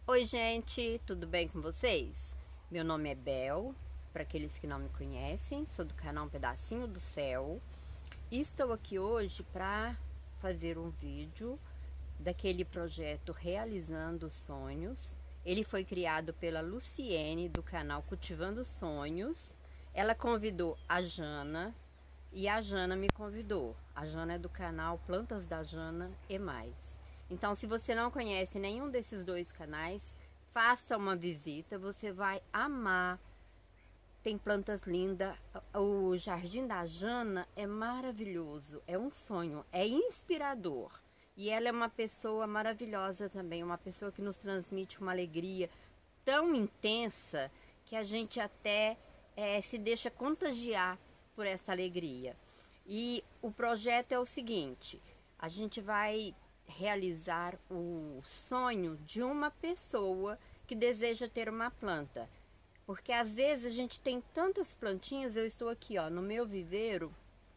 Oi gente, tudo bem com vocês? Meu nome é Bel, para aqueles que não me conhecem, sou do canal Um Pedacinho do Céu e estou aqui hoje para fazer um vídeo daquele projeto Realizando Sonhos. Ele foi criado pela Luciene do canal Cultivando Sonhos. Ela convidou a Jana e a Jana me convidou. A Jana é do canal Plantas da Jana e Mais. Então, se você não conhece nenhum desses dois canais, faça uma visita, você vai amar. Tem plantas lindas. O Jardim da Jana é maravilhoso, é um sonho, é inspirador. E ela é uma pessoa maravilhosa também, uma pessoa que nos transmite uma alegria tão intensa que a gente até se deixa contagiar por essa alegria. E o projeto é o seguinte: a gente vai realizar o sonho de uma pessoa que deseja ter uma planta. Porque às vezes a gente tem tantas plantinhas, eu estou aqui ó, no meu viveiro,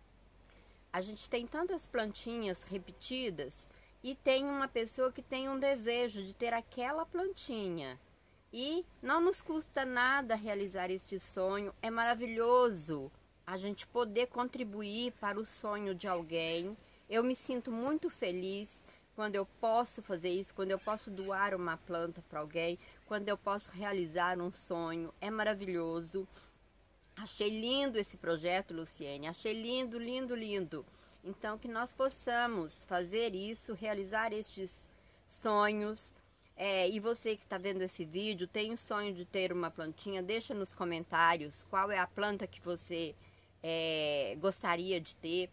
a gente tem tantas plantinhas repetidas e tem uma pessoa que tem um desejo de ter aquela plantinha. E não nos custa nada realizar este sonho, é maravilhoso a gente poder contribuir para o sonho de alguém. Eu me sinto muito feliz quando eu posso fazer isso, quando eu posso doar uma planta para alguém, quando eu posso realizar um sonho, é maravilhoso. Achei lindo esse projeto, Luciene, achei lindo, lindo, lindo. Então, que nós possamos fazer isso, realizar estes sonhos. E você que está vendo esse vídeo, tem o sonho de ter uma plantinha, deixa nos comentários qual é a planta que você gostaria de ter.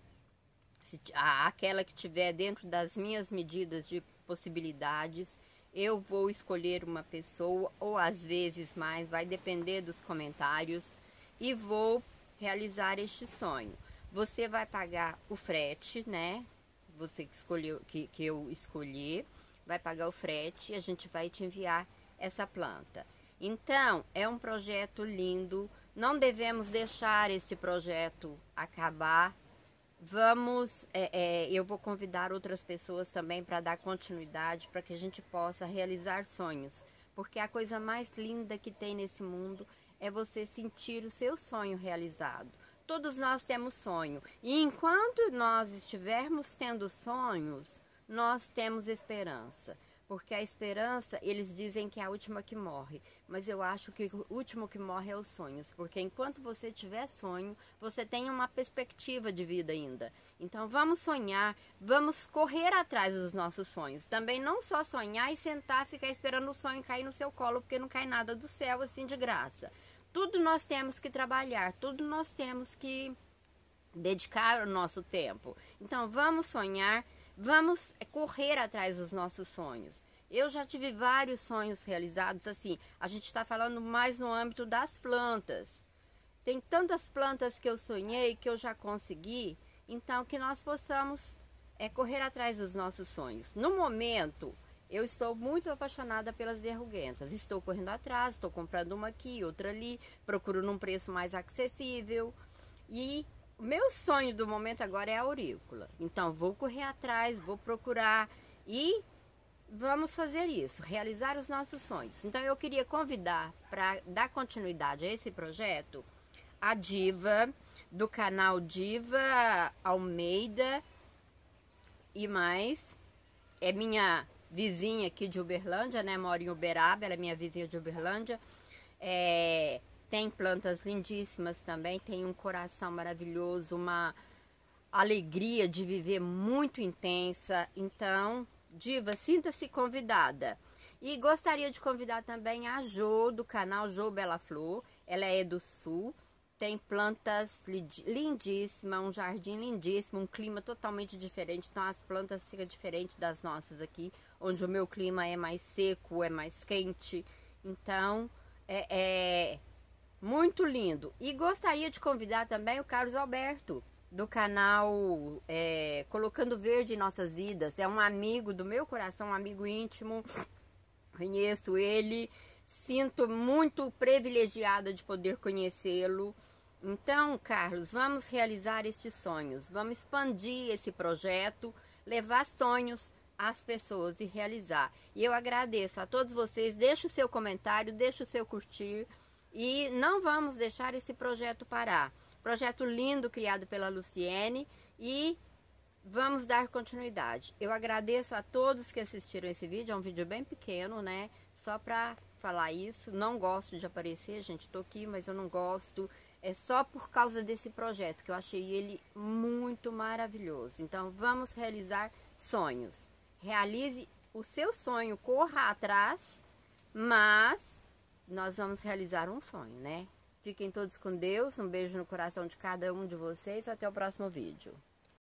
Aquela que tiver dentro das minhas medidas de possibilidades, eu vou escolher uma pessoa, ou às vezes mais, vai depender dos comentários, e vou realizar este sonho. Você vai pagar o frete, né? Você que escolheu, que eu escolhi, vai pagar o frete e a gente vai te enviar essa planta. Então, é um projeto lindo, não devemos deixar este projeto acabar. Eu vou convidar outras pessoas também para dar continuidade, para que a gente possa realizar sonhos. Porque a coisa mais linda que tem nesse mundo é você sentir o seu sonho realizado. Todos nós temos sonho. E enquanto nós estivermos tendo sonhos, nós temos esperança. Porque a esperança, eles dizem que é a última que morre. Mas eu acho que o último que morre é os sonhos. Porque enquanto você tiver sonho, você tem uma perspectiva de vida ainda. Então vamos sonhar, vamos correr atrás dos nossos sonhos. Também não só sonhar e sentar, ficar esperando o sonho cair no seu colo, porque não cai nada do céu assim de graça. Tudo nós temos que trabalhar, tudo nós temos que dedicar o nosso tempo. Então vamos sonhar. Vamos correr atrás dos nossos sonhos. Eu já tive vários sonhos realizados, assim, a gente está falando mais no âmbito das plantas. Tem tantas plantas que eu sonhei, que eu já consegui, então que nós possamos correr atrás dos nossos sonhos. No momento, eu estou muito apaixonada pelas verruguentas. Estou correndo atrás, estou comprando uma aqui, outra ali, procuro num preço mais acessível e o meu sonho do momento agora é a aurícula. Então, vou correr atrás, vou procurar e vamos fazer isso, realizar os nossos sonhos. Então, eu queria convidar para dar continuidade a esse projeto a Diva, do canal Diva Almeida e Mais. É minha vizinha aqui de Uberlândia, né? Moro em Uberaba, ela é minha vizinha de Uberlândia. Tem plantas lindíssimas também, tem um coração maravilhoso, uma alegria de viver muito intensa. Então, Diva, sinta-se convidada. E gostaria de convidar também a Jo, do canal Jo Bela Flor. Ela é do Sul, tem plantas lindíssimas, um jardim lindíssimo, um clima totalmente diferente. Então, as plantas ficam diferentes das nossas aqui, onde o meu clima é mais seco, é mais quente. Então, muito lindo. E gostaria de convidar também o Carlos Alberto, do canal Colocando Verde em Nossas Vidas. É um amigo do meu coração, um amigo íntimo. Conheço ele, sinto muito privilegiada de poder conhecê-lo. Então, Carlos, vamos realizar estes sonhos. Vamos expandir esse projeto, levar sonhos as pessoas e realizar. E eu agradeço a todos vocês. Deixa o seu comentário, deixa o seu curtir. E não vamos deixar esse projeto parar. Projeto lindo criado pela Luciene e vamos dar continuidade. Eu agradeço a todos que assistiram esse vídeo. É um vídeo bem pequeno, né? Só para falar isso. Não gosto de aparecer, gente. Tô aqui, mas eu não gosto. É só por causa desse projeto que eu achei ele muito maravilhoso. Então, vamos realizar sonhos. Realize o seu sonho, corra atrás, mas nós vamos realizar um sonho, né? Fiquem todos com Deus. Um beijo no coração de cada um de vocês. Até o próximo vídeo.